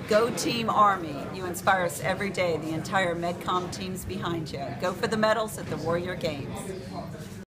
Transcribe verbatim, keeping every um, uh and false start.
Go Team Army. You inspire us every day. The entire MedCom team's behind you. Go for the medals at the Warrior Games.